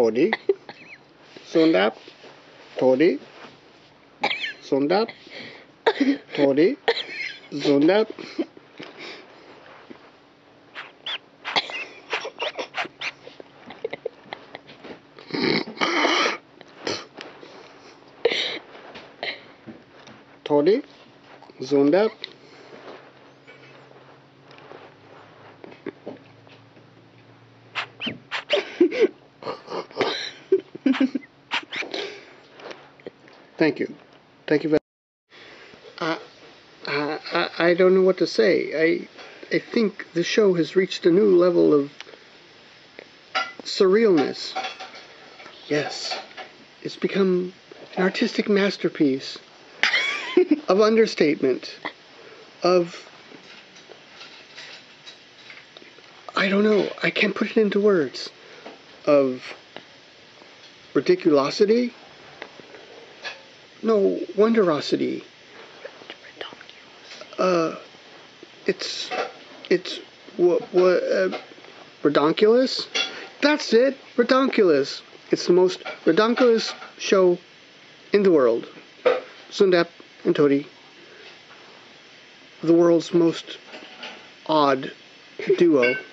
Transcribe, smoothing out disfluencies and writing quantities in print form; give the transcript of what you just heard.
Tori, Sundap, Tori, Sundap, Tori, Sundap. Tori, Sundap. Thank you. Thank you very much. I don't know what to say. I think the show has reached a new level of surrealness. Yes. It's become an artistic masterpiece of understatement, of... I don't know. I can't put it into words. Of ridiculosity? No, wonderosity. It's redonkulous? That's it, redonkulous. It's the most redonkulous show in the world. Sundap and Tori, the world's most odd duo.